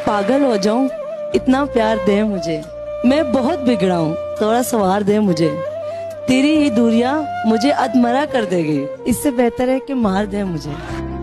पागल हो जाऊं, इतना प्यार दे मुझे। मैं बहुत बिगड़ा हूँ, थोड़ा सवार दे मुझे। तेरी ये दूरियां मुझे अधमरा कर देगी, इससे बेहतर है कि मार दे मुझे।